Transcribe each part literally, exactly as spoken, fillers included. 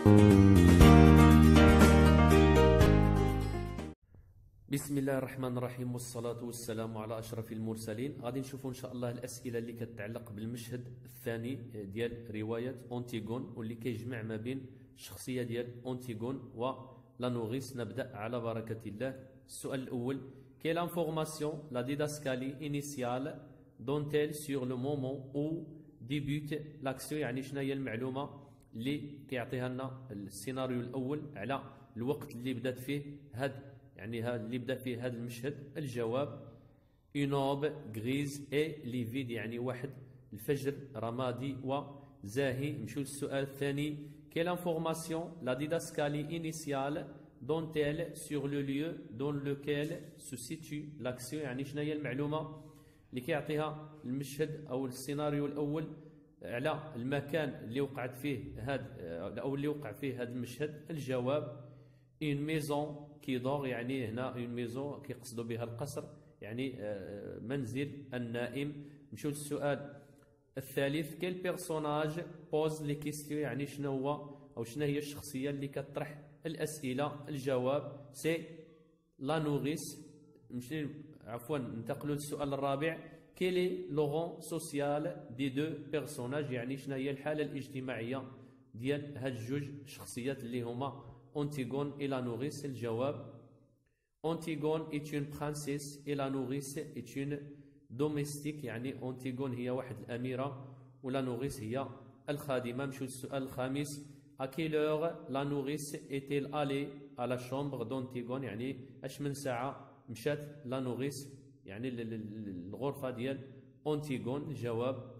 بسم الله الرحمن الرحيم، والصلاة والسلام على أشرف المرسلين. غادي نشوفوا إن شاء الله الأسئلة اللي كتتعلق بالمشهد الثاني ديال رواية أونتيغون، واللي كيجمع ما بين الشخصية ديال أونتيغون ولانوغيس. نبدأ على بركة الله. السؤال الأول: Quelle information la didascalie initiale donne-t-elle sur le moment où débute l'action؟ يعني شنو هي المعلومة اللي كيعطيها لنا السيناريو الأول على الوقت اللي بدات فيه هاد يعني هذا اللي بدا فيه هذا المشهد؟ الجواب: une aube grise et livide، يعني واحد الفجر رمادي وزاهي. نمشيو للسؤال الثاني: quelle information la didascalie initiale donne-t-elle sur le lieu dans lequel se situe l'action؟ يعني شنو هي المعلومة اللي كيعطيها المشهد او السيناريو الاول على المكان اللي وقعت فيه هذا او اللي وقع فيه هذا المشهد؟ الجواب: une maison qui dort، يعني هنا une maison كيقصدوا بها القصر، يعني منزل النائم. نمشيو للسؤال الثالث: quel personnage pose les questions؟ يعني شنو هو او شنو هي الشخصيه اللي كتطرح الاسئله؟ الجواب: سي لا نوريس. نمشي عفوا ننتقلوا للسؤال الرابع: quel est le rang social des deux personnages؟ يعني شنو هي الحاله الاجتماعيه ديال هاد الجوج شخصيات اللي هما أونتيغون et la nourrice؟ الجواب: أونتيغون est une princesse et la nourrice est une domestique، يعني أونتيغون هي واحد الأميرة ولا نوريس هي الخادمة. نمشيو للسؤال الخامس: à quelle heure la nourrice est-elle allée à la chambre d'Antigone؟ يعني اش من ساعة مشات لا نوريس يعني الغرفة ديال أونتيغون؟ الجواب: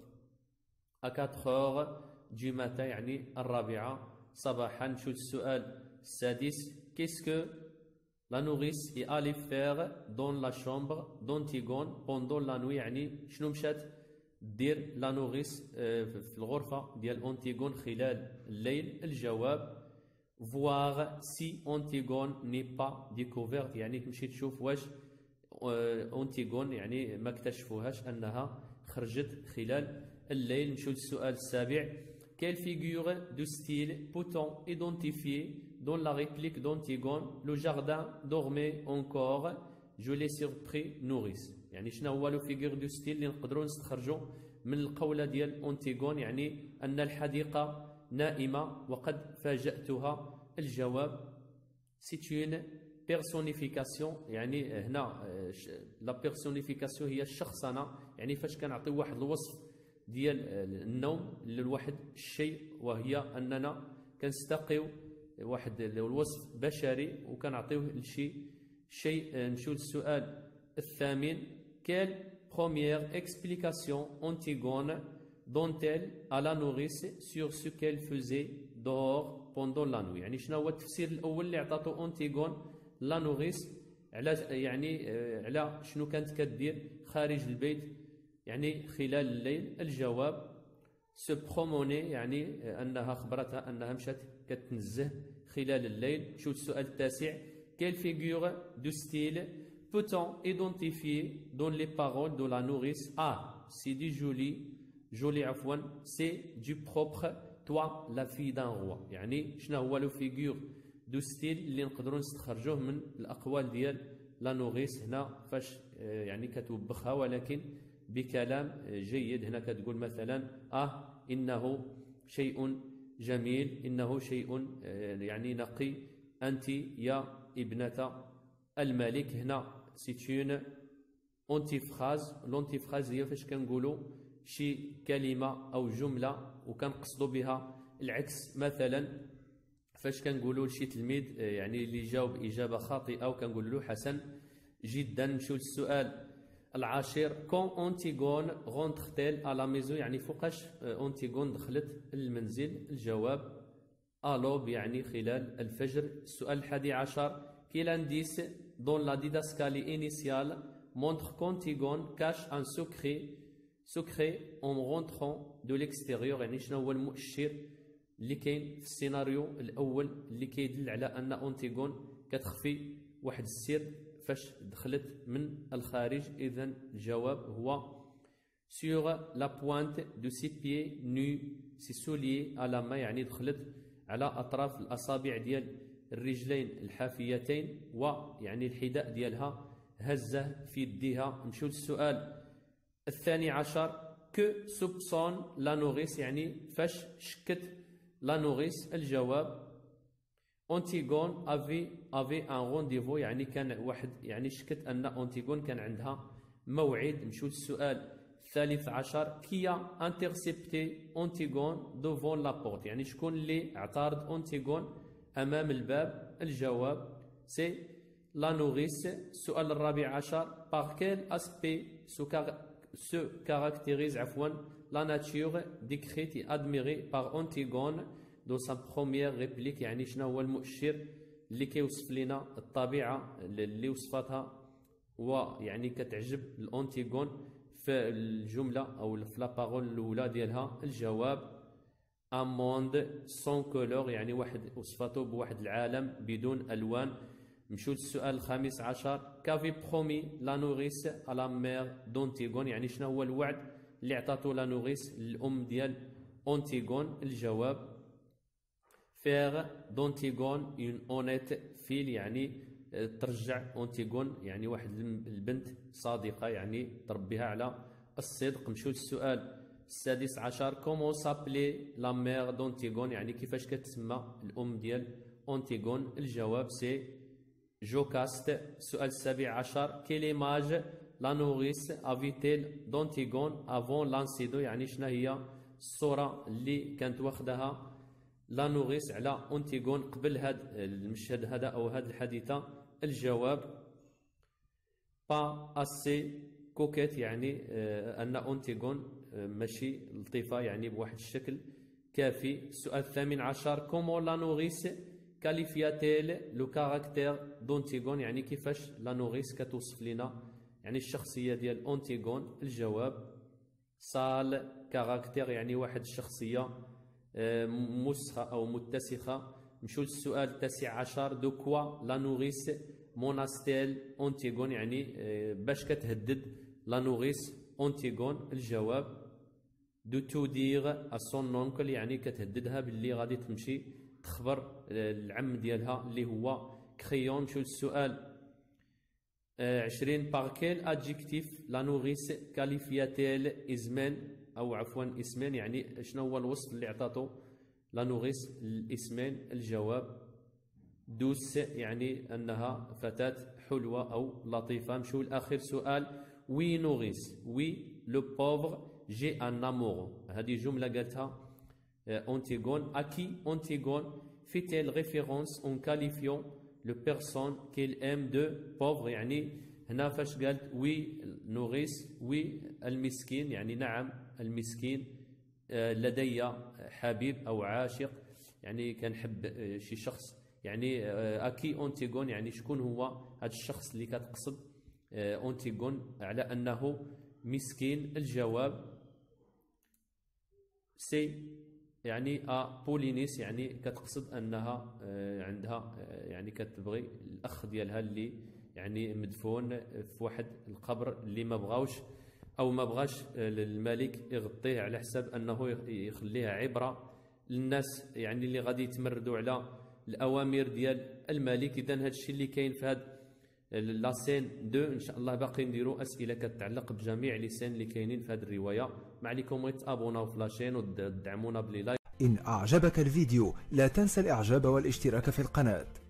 à quatre heures du matin، يعني الرابعة صباحا. نمشيو للسؤال السادس: qu'est-ce que la nourrice est allée faire dans la chambre d'Antigone pendant la nuit؟ يعني شنو مشات دير لا نوريس في الغرفة ديال أونتيغون خلال الليل؟ الجواب: voir si Antigone n'est pas découverte، يعني تمشي تشوف واش أونتيغون يعني ما اكتشفوهاش انها خرجت خلال الليل. نمشيو للسؤال السابع: quelle figure de style peut-on identifier dans la réplique d'Antigone le jardin dormait encore, je l'ai surpris nourrice؟ يعني شنو هو لو فيغور دو ستيل اللي نقدروا نستخرجوا من القوله ديال أونتيغون يعني ان الحديقه نائمه وقد فاجأتها؟ الجواب: c'est une personnification، يعني هنا لا بيرسونيفيكاسيون هي الشخصنه، يعني فاش كنعطيو واحد الوصف ديال النوم لواحد الشيء، وهي اننا كنستقيو واحد الوصف بشري وكنعطيوه لشي شيء. نمشيو للسؤال الثامن: quelle première explication Antigone donne-t-elle à la nourrice sur ce qu'elle faisait dehors pendant la nuit؟ يعني شنو هو التفسير الاول اللي عطاتو أونتيغون لا نوريس على يعني على شنو كانت كدير خارج البيت يعني خلال الليل؟ الجواب: سو بروموني، يعني انها خبرتها انها مشات كتنزه خلال الليل. نمشيو للسؤال التاسع: quelle figure de style peut-on identifier dans les paroles de la nourrice؟ Ah, c'est du joli joli عفوا c'est du propre toi la fille d'un roi، يعني شنو هو لو فيغور دو ستيل اللي نقدروا نستخرجوه من الاقوال ديال لا نوريس هنا فاش يعني كتوبخها ولكن بكلام جيد. هنا كتقول مثلا: اه انه شيء جميل، انه شيء يعني نقي، انت يا ابنة الملك. هنا سيتون اونتيفراز. لونتيفراز هي فاش كنقولوا شي كلمه او جمله وكنقصدوا بها العكس، مثلا فاش كنقولوا لشي تلميذ يعني اللي جاوب اجابه خاطئه وكنقول له حسن جدا. نمشيو للسؤال العاشر: كون أونتيغون غونتختيل à la maison؟ يعني فوقاش أونتيغون دخلت المنزل؟ الجواب: ألوب، يعني خلال الفجر. السؤال الحادي عشر: quel indice dans la didascalie initiale montre qu'Antigone cache un secret secret en rentrant de l'extérieur؟ يعني شنو هو المؤشر اللي كاين في السيناريو الأول اللي كيدل على أن أونتيغون كتخفي واحد السر فاش دخلت من الخارج؟ إذن الجواب هو: sur la pointe de ses pieds nus ses souliers à la main، يعني دخلت على اطراف الاصابع ديال الرجلين الحافيتين، ويعني الحذاء ديالها هزه في يديها. نمشيو للسؤال الثاني عشر. كو سوبسون لا نوريس، يعني فاش شكت لا نوريس؟ الجواب أونتيغون افي افي ان رونديفو، يعني كان واحد، يعني شكت ان أونتيغون كان عندها موعد. نمشيو للسؤال الثالث عشر. كيا انترسبتي أونتيغون دوفون لابورت، يعني شكون اللي اعترض أونتيغون امام الباب؟ الجواب سي لا نوريس. السؤال الرابع عشر. بار كيل اسبي سو كاركتيريز عفوا لا ناتور ديكريت اي ادميري بار أونتيغون دو سا بروميير ريبليك، يعني شنو هو المؤشر اللي كيوصف لنا الطبيعه اللي وصفتها ويعني كتعجب الأونتيغون في الجمله او في لابارول الاولى ديالها؟ الجواب ان موند سون كولور، يعني واحد وصفته بواحد العالم بدون الوان. نمشيو للسؤال الخامس عشر. كافي برومي لا نوريس على مير دونتيغون، يعني شنو هو الوعد اللي عطاتو لا نوريس الام ديال أونتيغون؟ الجواب فيغ دونتيغون اون اونيت فيل، يعني ترجع أونتيغون يعني واحد البنت صادقه، يعني تربيها على الصدق. نمشيو للسؤال السادس عشر. كومون سابلي لا مير دونتيغون، يعني كيفاش كتسمى الام ديال أونتيغون؟ الجواب سي جوكاست. السؤال السابع عشر. كيل ايماج لا نوريس افيتيل دونتيغون افون لانسيدو، يعني شنو هي الصوره اللي كانت واخدها لا نوريس على أونتيغون قبل هذا المشهد هذا او هذه الحادثه؟ الجواب با اسي كوكيت، يعني آه ان أونتيغون آه ماشي لطيفه يعني بواحد الشكل كافي. السؤال الثامن عشر. كومون لا نوريس كاليفياتيل لو كاركتير دونتيغون، يعني كيفاش لا نوريس كتوصف لنا يعني الشخصيه ديال أونتيغون؟ الجواب سال كاركتير، يعني واحد الشخصيه مسخه او متسخه. نمشيو للسؤال التاسع عشر. دو كوا لا نوريس موناستيل أونتيغون، يعني باش كتهدد لا نوريس أونتيغون؟ الجواب دو تو دير ا سون اونكل، يعني كتهددها باللي غادي تمشي تخبر العم ديالها اللي هو كريون. نمشيو للسؤال عشرين. بار كيل ادجيكتيف لا نوريس كاليفياتيل اسمين، او عفوا اسمين، يعني شنو هو الوصف اللي عطاتو لا نوريس الاسمين؟ الجواب دوس، يعني انها فتاة حلوة او لطيفة. نمشيو لاخر سؤال. وي نوريس وي لو بوفر جي ان امورو، هذه جملة قالتها أونتيغون. اكي أونتيغون fait-elle référence en qualifiant le personne qu'elle aime de pauvre، يعني هنا فاش قالت وي نوريس وي المسكين، يعني نعم المسكين لدي حبيب او عاشق، يعني كنحب شي شخص، يعني اكي أونتيغون، يعني شكون هو هذا الشخص اللي كتقصد أونتيغون على انه مسكين؟ الجواب سي يعني ا بولينيس، يعني كتقصد انها عندها يعني كتبغي الاخ ديالها اللي يعني مدفون في واحد القبر اللي ما بغاوش او ما بغاش الملك يغطيه على حساب انه يخليها عبره للناس يعني اللي غادي يتمردوا على الاوامر ديال الملك. اذا هذا الشيء اللي كاين في هذا لاسين اثنين. ان شاء الله باقي نديروا اسئله كتعلق بجميع لي سين اللي كاينين في هذه الروايه. ما عليكم غير تابوناو في لاشين ودعمونا بلي لايك. إن أعجبك الفيديو لا تنسى الإعجاب والاشتراك في القناة.